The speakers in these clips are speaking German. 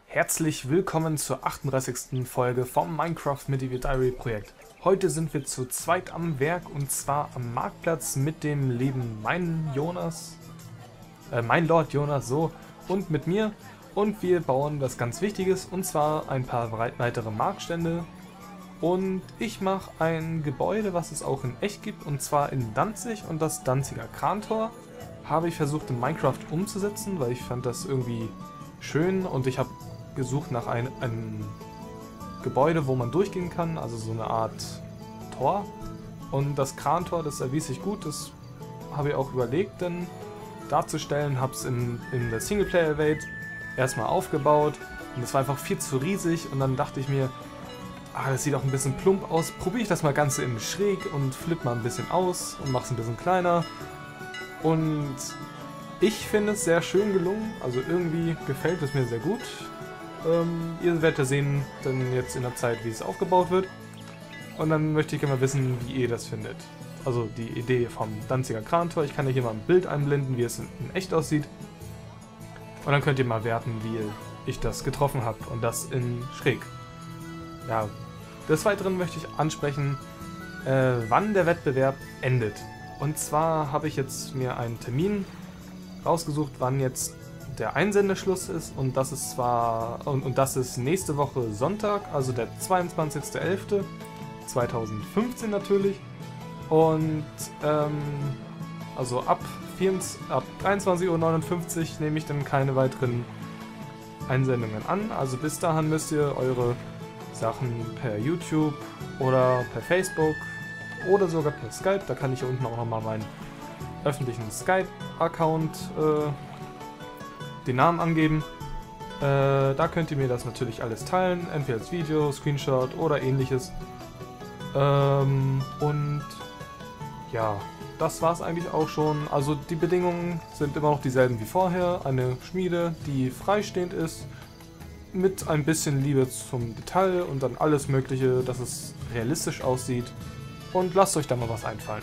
Herzlich willkommen zur 38. Folge vom Minecraft Medieval Diary Projekt. Heute sind wir zu zweit am Werk und zwar am Marktplatz mit dem lieben Mein Lord Jonas, so, und mit mir. Und wir bauen was ganz Wichtiges, und zwar ein paar weitere Marktstände. Und ich mache ein Gebäude, was es auch in echt gibt, und zwar in Danzig, und das Danziger Krantor habe ich versucht in Minecraft umzusetzen, weil ich fand das irgendwie schön und ich habe gesucht nach einem Gebäude, wo man durchgehen kann, also so eine Art Tor. Und das Krantor, das erwies sich gut, das habe ich auch überlegt, denn darzustellen, habe es in der Singleplayer-Welt erstmal aufgebaut und es war einfach viel zu riesig und dann dachte ich mir, das sieht auch ein bisschen plump aus, probiere ich das mal Ganze in schräg und flippe mal ein bisschen aus und mache es ein bisschen kleiner. Und ich finde es sehr schön gelungen, also irgendwie gefällt es mir sehr gut. Ihr werdet ja sehen, dann jetzt in der Zeit, wie es aufgebaut wird. Und dann möchte ich gerne mal wissen, wie ihr das findet. Also die Idee vom Danziger Krantor. Ich kann euch hier mal ein Bild einblenden, wie es in echt aussieht. Und dann könnt ihr mal werten, wie ich das getroffen habe. Und das in schräg. Ja, des Weiteren möchte ich ansprechen, wann der Wettbewerb endet. Und zwar habe ich jetzt mir einen Termin rausgesucht, wann jetzt der Einsendeschluss ist, und das ist das ist nächste Woche Sonntag, also der 22.11.2015 natürlich. Und also ab 23:59 Uhr nehme ich dann keine weiteren Einsendungen an. Also bis dahin müsst ihr eure Sachen per YouTube oder per Facebook oder sogar per Skype, da kann ich hier unten auch nochmal meinen öffentlichen Skype-Account den Namen angeben. Da könnt ihr mir das natürlich alles teilen, entweder als Video, Screenshot oder ähnliches. Und ja, das war es eigentlich auch schon. Also die Bedingungen sind immer noch dieselben wie vorher. Eine Schmiede, die freistehend ist, mit ein bisschen Liebe zum Detail und dann alles Mögliche, dass es realistisch aussieht. Und lasst euch da mal was einfallen.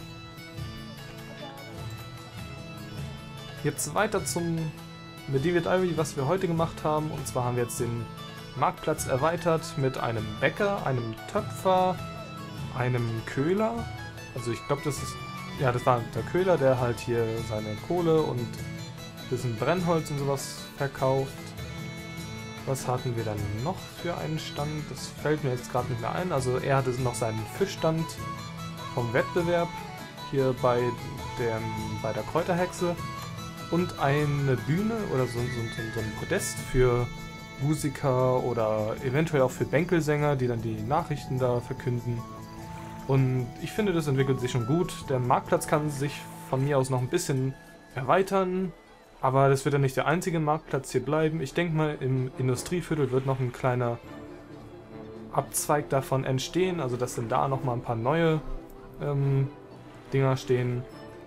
Jetzt weiter zum Medieval Diary, was wir heute gemacht haben. Und zwar haben wir jetzt den Marktplatz erweitert mit einem Bäcker, einem Töpfer, einem Köhler. Also ich glaube, das war der Köhler, der halt hier seine Kohle und ein bisschen Brennholz und sowas verkauft. Was hatten wir dann noch für einen Stand? Das fällt mir jetzt gerade nicht mehr ein. Also er hatte noch seinen Fischstand vom Wettbewerb hier bei der Kräuterhexe und eine Bühne oder so ein Podest für Musiker oder eventuell auch für Bänkelsänger, die dann die Nachrichten da verkünden. Und ich finde, das entwickelt sich schon gut. Der Marktplatz kann sich von mir aus noch ein bisschen erweitern, aber das wird ja nicht der einzige Marktplatz hier bleiben. Ich denke mal, im Industrieviertel wird noch ein kleiner Abzweig davon entstehen, also dass dann da nochmal ein paar neue Dinger stehen.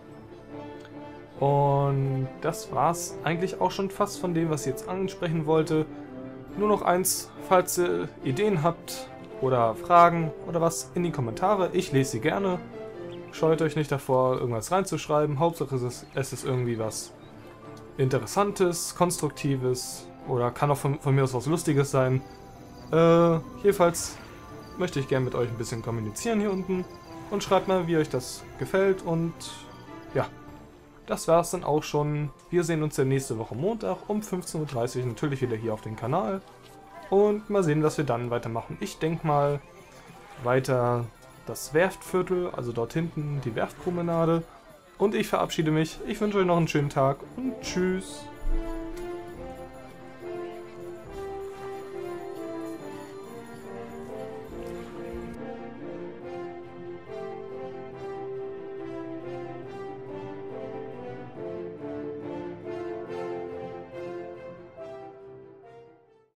Und das war's eigentlich auch schon fast von dem, was ich jetzt ansprechen wollte. Nur noch eins, falls ihr Ideen habt oder Fragen oder was, in die Kommentare. Ich lese sie gerne. Scheut euch nicht davor, irgendwas reinzuschreiben. Hauptsache es ist irgendwie was Interessantes, Konstruktives oder kann auch von mir aus was Lustiges sein. Jedenfalls möchte ich gerne mit euch ein bisschen kommunizieren hier unten. Und schreibt mal, wie euch das gefällt. Und ja, das war's dann auch schon. Wir sehen uns dann nächste Woche Montag um 15:30 Uhr natürlich wieder hier auf dem Kanal. Und mal sehen, was wir dann weitermachen. Ich denke mal weiter das Werftviertel, also dort hinten die Werftpromenade. Und ich verabschiede mich. Ich wünsche euch noch einen schönen Tag und tschüss.